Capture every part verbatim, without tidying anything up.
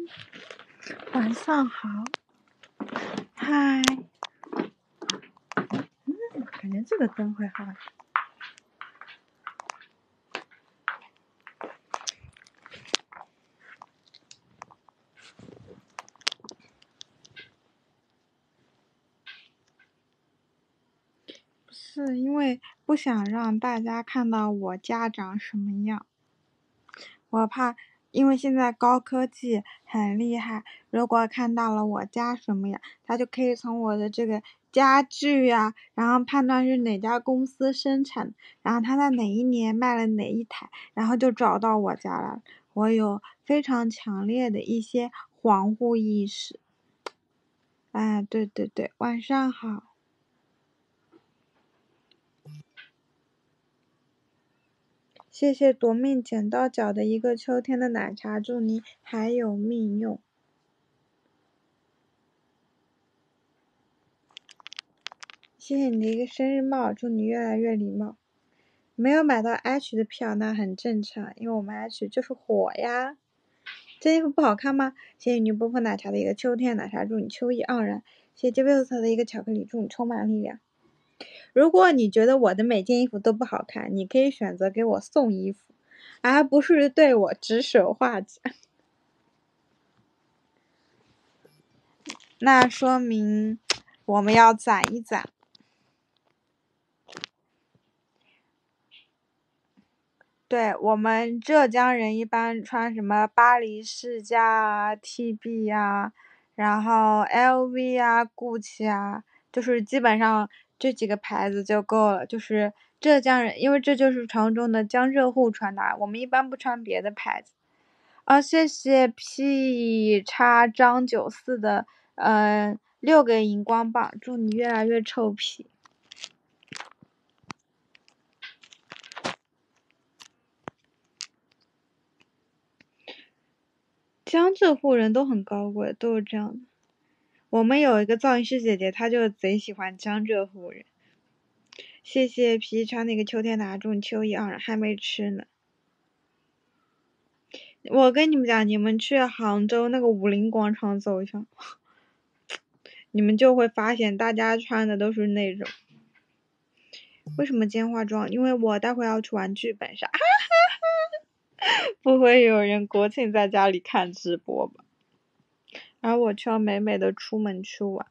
晚上好，嗨，嗯，感觉这个灯会好。不是因为不想让大家看到我家长什么样，我怕。因为现在高科技很厉害，如果看到了我家什么样，他就可以从我的这个家具呀、啊，然后判断是哪家公司生产，然后他在哪一年卖了哪一台，然后就找到我家了。我有非常强烈的一些防护意识。哎，对对对，晚上好。谢谢夺命捡到脚的一个秋天的奶茶，祝你还有命用。谢谢你的一个生日帽，祝你越来越礼貌。没有买到 H 的票那很正常，因为我们 H 就是火呀。这衣服不好看吗？谢谢你波波奶茶的一个秋天奶茶，祝你秋意盎然。谢谢 J V 的一个巧克力，祝你充满力量。如果你觉得我的每件衣服都不好看，你可以选择给我送衣服，而不是对我指手画脚。那说明我们要攒一攒。对，我们浙江人一般穿什么巴黎世家啊 T B 啊，然后 L V 啊 Gucci 啊，就是基本上这几个牌子就够了。就是浙江人，因为这就是常州的江浙沪穿搭，我们一般不穿别的牌子。啊，谢谢 P 叉张九四的嗯、呃、六个荧光棒，祝你越来越臭屁。江浙沪人都很高贵，都是这样的。我们有一个造型师姐姐，她就贼喜欢江浙沪人。谢谢皮川那个秋天拿祝你秋意盎然，还没吃呢。我跟你们讲，你们去杭州那个武林广场走一下，你们就会发现大家穿的都是那种。为什么今天化妆？因为我待会要去玩剧本杀。不会有人国庆在家里看直播吧？然后我就要美美的出门去玩。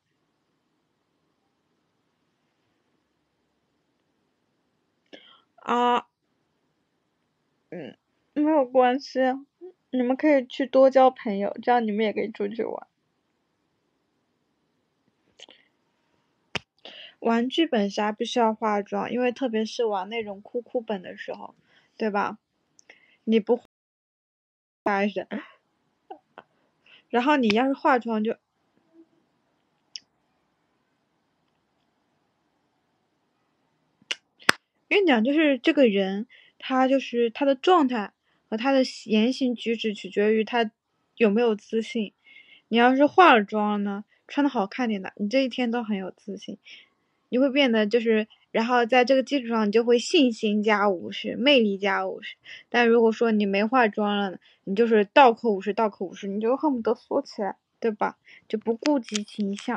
啊，嗯，没有关系，你们可以去多交朋友，这样你们也可以出去玩。玩剧本杀必须要化妆，因为特别是玩那种哭哭本的时候，对吧？你不化人，然后你要是化妆就。跟你讲，就是这个人，他就是他的状态和他的言行举止取决于他有没有自信。你要是化了妆呢，穿的好看点的，你这一天都很有自信，你会变得就是，然后在这个基础上，你就会信心加五十，魅力加五十。但如果说你没化妆了，你就是倒扣五十，倒扣五十，你就恨不得缩起来，对吧？就不顾及形象。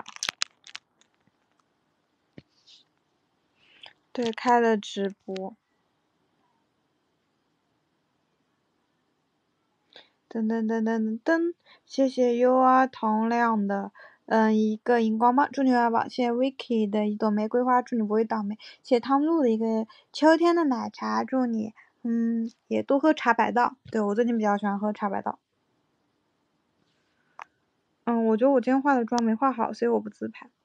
对，开了直播。噔噔噔噔噔，谢谢 U R 同亮的嗯一个荧光棒，祝你元宝。谢谢 Vicky 的一朵玫瑰花，祝你不会倒霉。谢谢汤露的一个秋天的奶茶，祝你嗯也多喝茶百道。对，我最近比较喜欢喝茶百道。嗯，我觉得我今天化的妆没化好，所以我不自拍。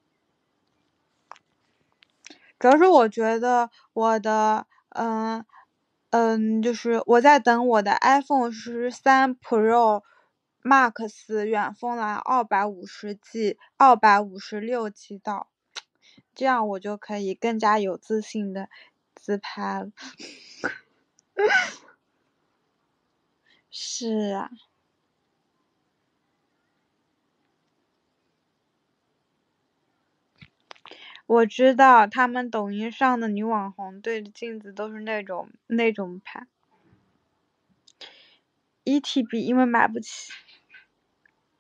主要是我觉得我的嗯嗯，就是我在等我的 iPhone 十三 Pro Max 远峰蓝二百五十 G 二百五十六 G 到，这样我就可以更加有自信的自拍了。是啊，我知道他们抖音上的女网红对着镜子都是那种那种拍。E T B 因为买不起。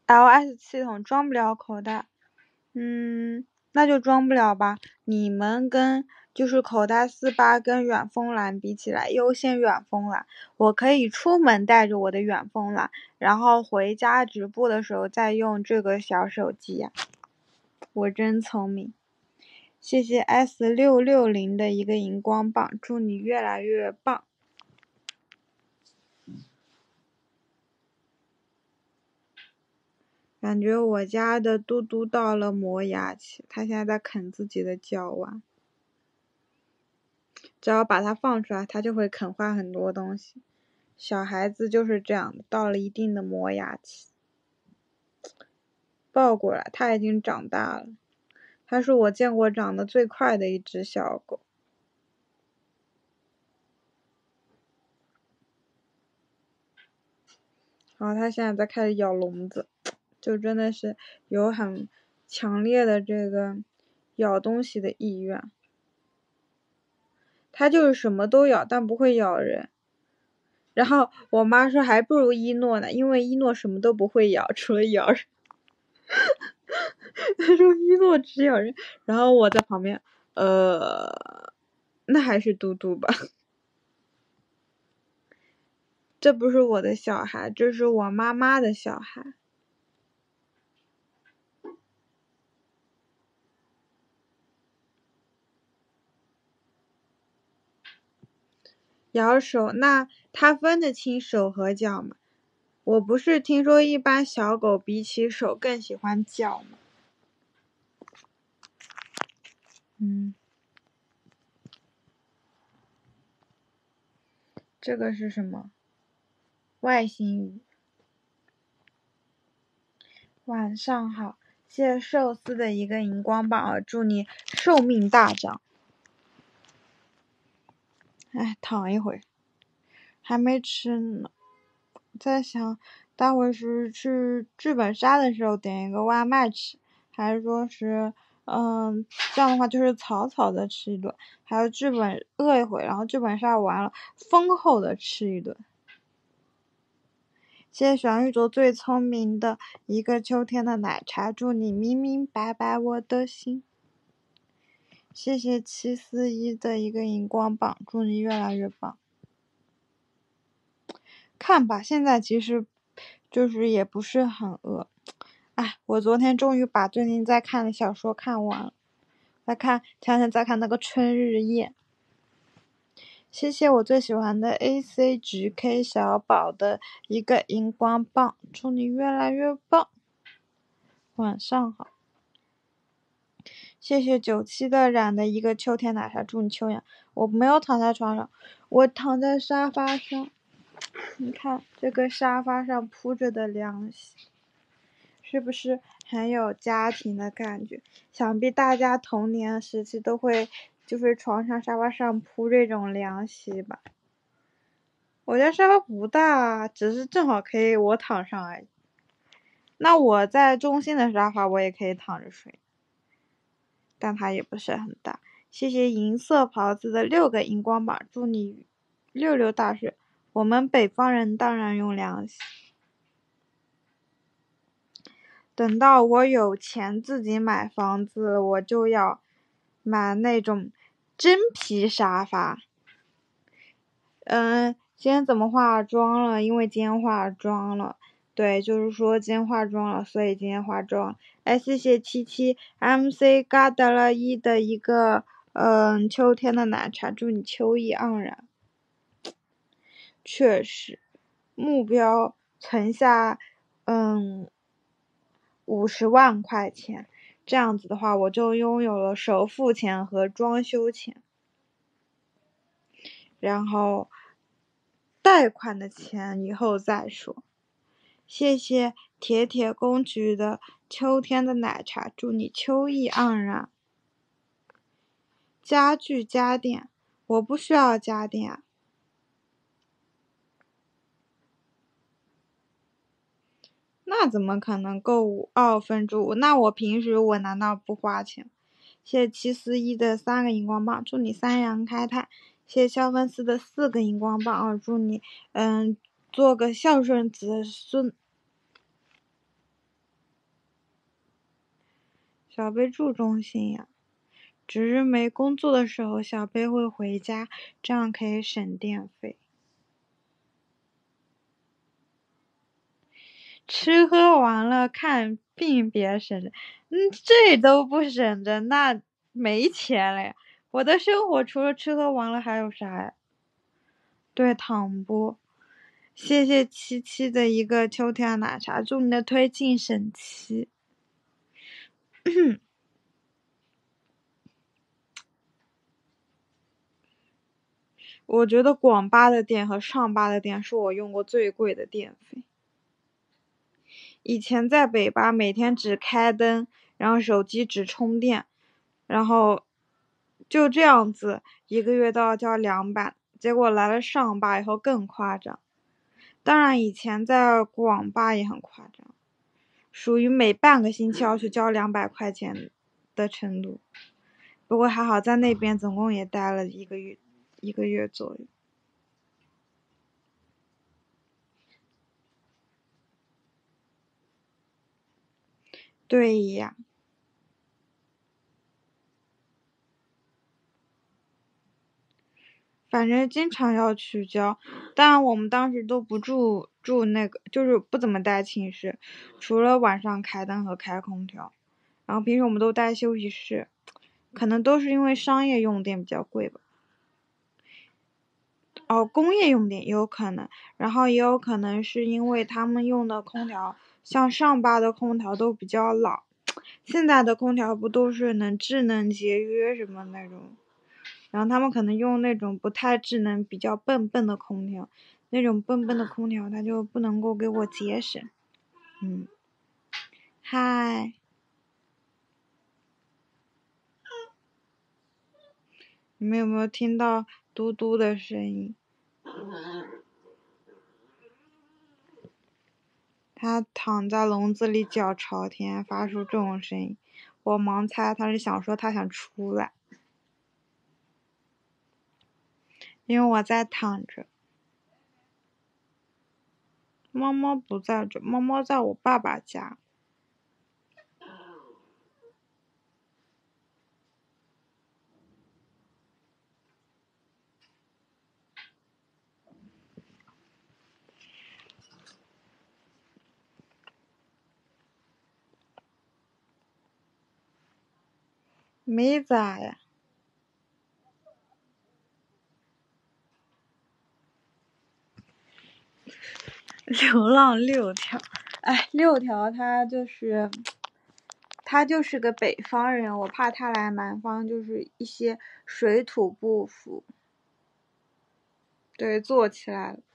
L S 系统装不了口袋，嗯，那就装不了吧。你们跟就是口袋四八跟远峰蓝比起来，优先远峰蓝。我可以出门带着我的远峰蓝，然后回家直播的时候再用这个小手机呀、啊。我真聪明。谢谢 S 六六零 的一个荧光棒，祝你越来越棒。感觉我家的嘟嘟到了磨牙期，它现在在啃自己的脚腕。只要把它放出来，它就会啃坏很多东西。小孩子就是这样的，到了一定的磨牙期。抱过来，它已经长大了。它是我见过长得最快的一只小狗。然后它现在在开始咬笼子，就真的是有很强烈的这个咬东西的意愿。它就是什么都咬，但不会咬人。然后我妈说还不如一诺呢，因为一诺什么都不会咬，除了咬人。她说一诺只咬人，然后我在旁边，呃，那还是嘟嘟吧。这不是我的小孩，这是我妈妈的小孩。咬手，那他分得清手和脚吗？我不是听说一般小狗比起手更喜欢脚吗？嗯，这个是什么？外星语。晚上好，谢谢寿司的一个荧光棒啊，祝你寿命大长。哎，躺一会，还没吃呢。在想，待会是去剧本杀的时候点一个外卖吃，还是说是，嗯，这样的话就是草草的吃一顿，还有剧本饿一会，然后剧本杀完了，丰厚的吃一顿。谢谢小宇宙最聪明的一个秋天的奶茶，祝你明明白白我的心。谢谢七四一的一个荧光棒，祝你越来越棒。看吧，现在其实就是也不是很饿。哎，我昨天终于把最近在看的小说看完了，再看前两天在看那个《春日夜》。谢谢我最喜欢的 A C G K 小宝的一个荧光棒，祝你越来越棒。晚上好。谢谢九七的染的一个秋天奶茶，祝你秋阳。我没有躺在床上，我躺在沙发上。你看这个沙发上铺着的凉席，是不是很有家庭的感觉？想必大家童年时期都会就是床上沙发上铺这种凉席吧。我家沙发不大，只是正好可以我躺上而已。那我在中心的沙发我也可以躺着睡，但它也不是很大。谢谢银色袍子的六个荧光棒，祝你六六大顺。我们北方人当然用凉席。等到我有钱自己买房子，我就要买那种真皮沙发。嗯，今天怎么化妆了？因为今天化妆了。对，就是说今天化妆了，所以今天化妆。哎，谢谢七七 M C 嘎达了一的一个嗯秋天的奶茶，祝你秋意盎然。确实，目标存下嗯五十万块钱，这样子的话，我就拥有了首付钱和装修钱。然后贷款的钱以后再说。谢谢铁铁公举的秋天的奶茶，祝你秋意盎然。家具家电，我不需要家电啊。那怎么可能购物二分之五？那我平时我难道不花钱？谢谢七四一的三个荧光棒，祝你三阳开泰。谢谢肖芬斯的四个荧光棒啊，祝你嗯做个孝顺子孙。 小贝注重信仰，只是没工作的时候小贝会回家，这样可以省电费。吃喝玩乐看病别省着，嗯，这都不省着，那没钱了呀。我的生活除了吃喝玩乐还有啥呀？对，躺播。谢谢七七的一个秋天奶茶，祝你的推进审期。我觉得广巴的电和上巴的电是我用过最贵的电费。以前在北巴每天只开灯，然后手机只充电，然后就这样子一个月都要交两百，结果来了上巴以后更夸张。当然以前在广巴也很夸张，属于每半个星期要去交两百块钱的程度。不过还好在那边总共也待了一个月一个月左右。对呀，反正经常要去交，但我们当时都不住住那个，就是不怎么待寝室，除了晚上开灯和开空调，然后平时我们都待休息室，可能都是因为商业用电比较贵吧。哦，工业用电也有可能，然后也有可能是因为他们用的空调，像上巴的空调都比较老，现在的空调不都是能智能节约什么那种，然后他们可能用那种不太智能、比较笨笨的空调，那种笨笨的空调它就不能够给我节省。嗯，嗨，你们有没有听到嘟嘟的声音？它躺在笼子里脚朝天，发出这种声音，我盲猜它是想说它想出来，因为我在躺着。猫猫不在这，猫猫在我爸爸家。没咋呀。流浪六条，哎，六条他就是他就是个北方人，我怕他来南方就是一些水土不服。对，坐起来了。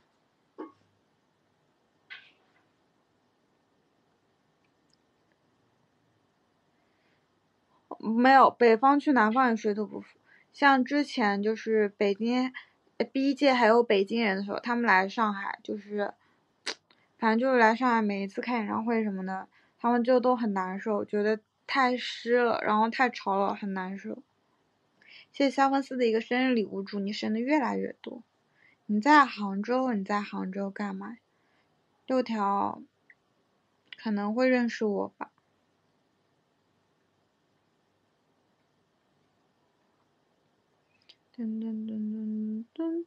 没有，北方去南方也水土不服。像之前就是北京第一届还有北京人的时候，他们来上海，就是反正就是来上海每一次看演唱会什么的，他们就都很难受，觉得太湿了，然后太吵了，很难受。谢谢肖文斯的一个生日礼物，祝你生的越来越多。你在杭州？你在杭州干嘛？六条可能会认识我吧。噔噔噔噔噔。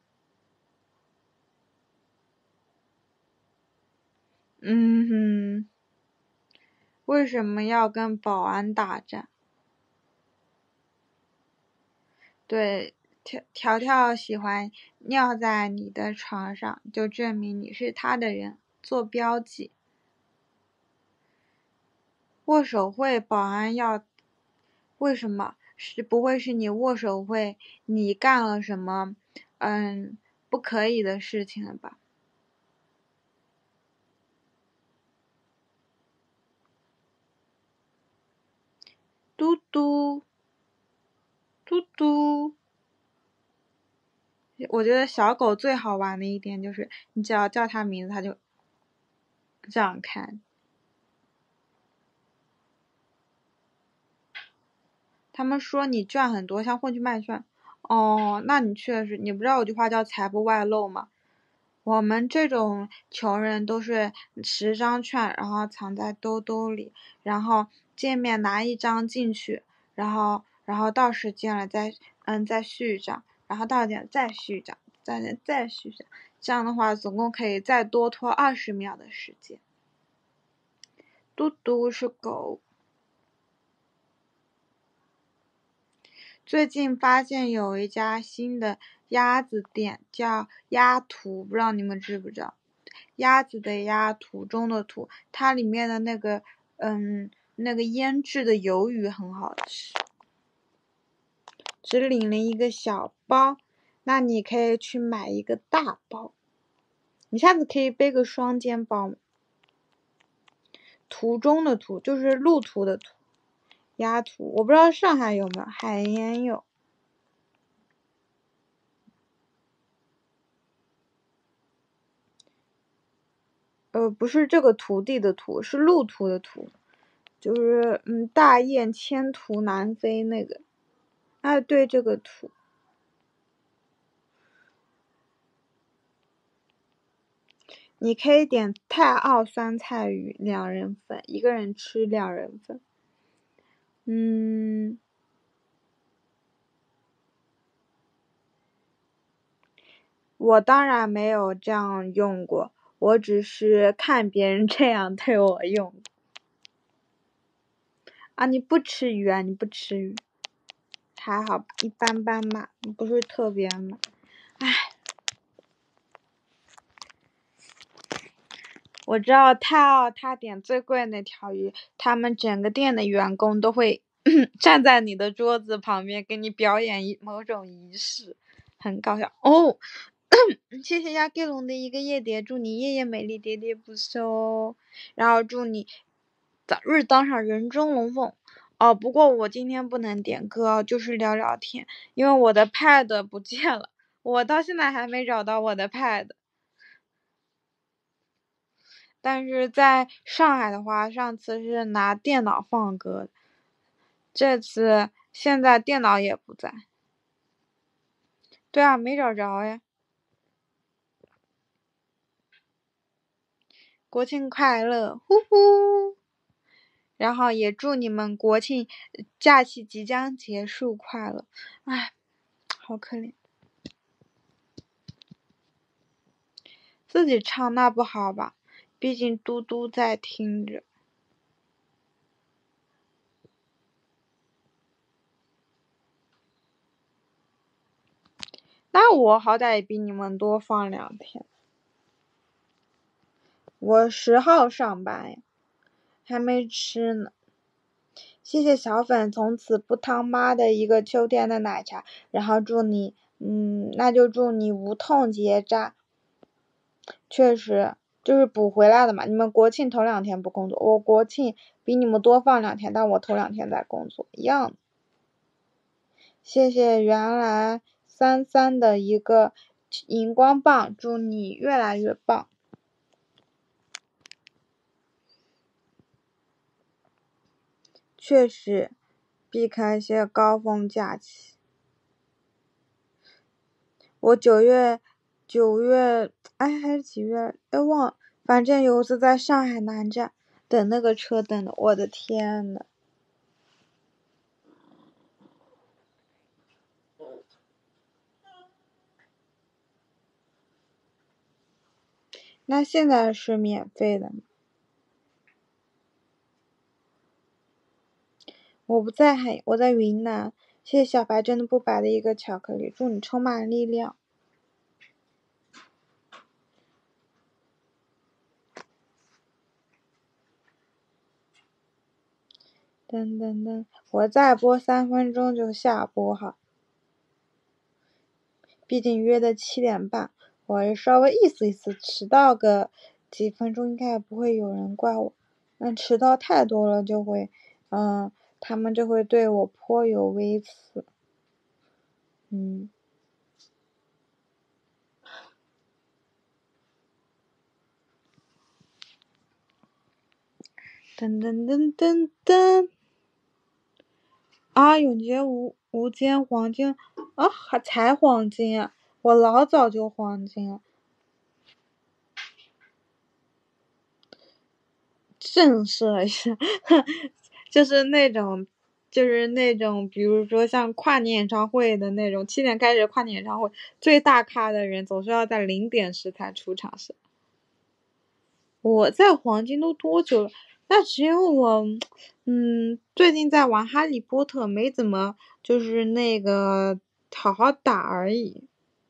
嗯哼，为什么要跟保安打架？对，条条条喜欢尿在你的床上，就证明你是他的人，做标记。握手会保安要，为什么？是不会是你握手会你干了什么嗯不可以的事情了吧？嘟嘟嘟嘟。我觉得小狗最好玩的一点就是，你只要叫它名字，它就这样看。他们说你券很多，像混去卖券。哦，那你确实，你不知道有句话叫财不外露吗？ 我们这种穷人都是十张券，然后藏在兜兜里，然后见面拿一张进去，然后然后到时间了再嗯再续一张，然后到点再续一张，再再续一张，这样的话总共可以再多拖二十秒的时间。嘟嘟是狗。最近发现有一家新的鸭子店，叫鸭图，不知道你们知不知道？鸭子的鸭，土中的土，它里面的那个嗯那个腌制的鱿鱼很好吃。只领了一个小包，那你可以去买一个大包。你下次可以背个双肩包。途中的途就是路途的途，鸭图，我不知道上海有没有，海盐有。呃，不是这个徒弟的徒，是路途的途，就是嗯，大雁千途南飞那个。哎，对，这个途。你可以点泰澳酸菜鱼两人份，一个人吃两人份。嗯，我当然没有这样用过，我只是看别人这样对我用。啊，你不吃鱼啊？你不吃鱼？还好吧，一般般吧，不是特别嘛。唉，我知道泰澳他点最贵那条鱼，他们整个店的员工都会站在你的桌子旁边给你表演一某种仪式，很搞笑哦。谢谢亚给龙的一个夜蝶，祝你夜夜美丽，喋喋不休，然后祝你早日当上人中龙凤。哦，不过我今天不能点歌，就是聊聊天，因为我的 pad 不见了，我到现在还没找到我的 pad。但是在上海的话，上次是拿电脑放歌，这次现在电脑也不在。对啊，没找着呀。国庆快乐，呼呼！然后也祝你们国庆假期即将结束快乐。唉，好可怜。自己唱那不好吧，毕竟嘟嘟在听着。那我好歹也比你们多放两天。我十号上班呀，还没吃呢。谢谢小粉从此不汤妈的一个秋天的奶茶，然后祝你，嗯，那就祝你无痛结扎。确实，就是补回来的嘛。你们国庆头两天不工作，我国庆比你们多放两天，但我头两天在工作，一样的。谢谢原来三三的一个荧光棒，祝你越来越棒。确实，避开一些高峰假期。我九月九月哎还是几月哎忘了，反正有一次在上海南站等那个车等的，我的天呐。那现在是免费的吗？我不在海，我在云南。谢谢小白真的不白的一个巧克力，祝你充满力量。噔噔噔，我再播三分钟就下播哈。毕竟约的七点半，我稍微意思意思，迟到个几分钟应该也不会有人怪我。但迟到太多了就会，嗯，他们就会对我颇有微词。嗯。噔噔噔噔噔。啊，永劫无无间黄金啊，还才黄金啊！我老早就黄金了。 震慑一下，就是那种，就是那种，比如说像跨年演唱会的那种，七点开始跨年演唱会，最大咖的人总是要在零点时才出场是。我在黄金都多久了？那只有我，嗯，最近在玩哈利波特，没怎么就是那个好好打而已。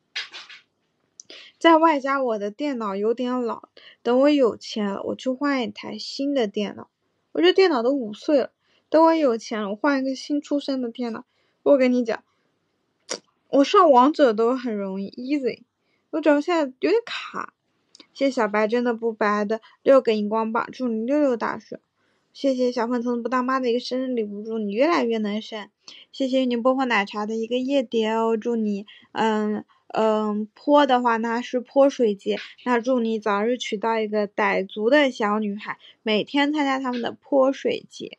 在外加我的电脑有点老，等我有钱了，我去换一台新的电脑。我这电脑都五岁了，等我有钱了，我换一个新出生的电脑。我跟你讲，我上王者都很容易 easy， 我主要现在有点卡。谢谢小白真的不白的六个荧光棒，祝你六六大顺。谢谢小粉从不当妈的一个生日礼物，祝你越来越能省。谢谢你波波奶茶的一个夜蝶哦，祝你嗯嗯泼的话那是泼水节，那祝你早日娶到一个傣族的小女孩，每天参加他们的泼水节。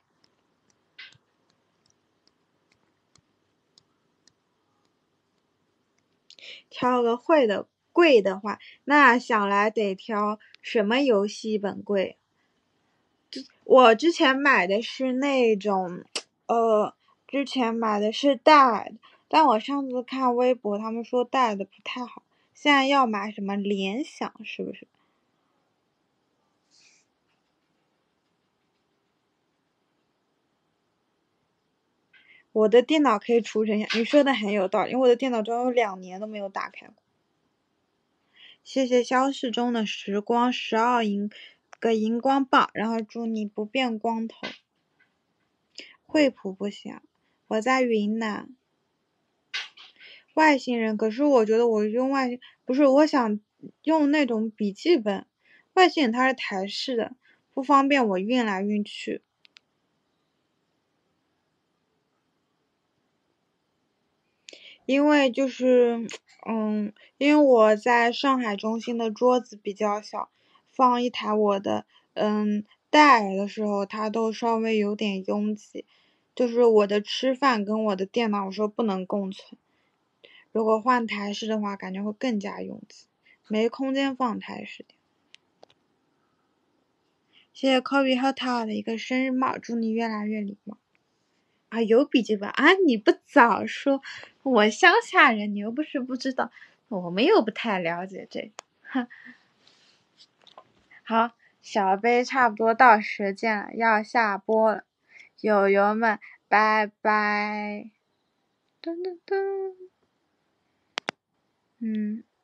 挑个会的贵的话，那想来得挑什么游戏本贵？我之前买的是那种，呃，之前买的是戴尔的，但我上次看微博他们说戴尔的不太好，现在要买什么联想是不是？我的电脑可以储存一下，你说的很有道理，因为我的电脑都有两年都没有打开过。谢谢消逝中的时光十二银个荧光棒，然后祝你不变光头。惠普不行，我在云南。外星人，可是我觉得我用外不是，我想用那种笔记本，外星人它是台式的，不方便我运来运去。因为就是，嗯，因为我在上海中心的桌子比较小，放一台我的，嗯，戴尔的时候，它都稍微有点拥挤，就是我的吃饭跟我的电脑有时候不能共存。如果换台式的话，感觉会更加拥挤，没空间放台式的。谢谢 Kobe Hotel 的一个生日帽，祝你越来越礼貌。啊，有笔记本啊！你不早说，我乡下人，你又不是不知道，我们又不太了解这个。好，小杯差不多到时间了，要下播了，友友们，拜拜。噔噔噔，嗯。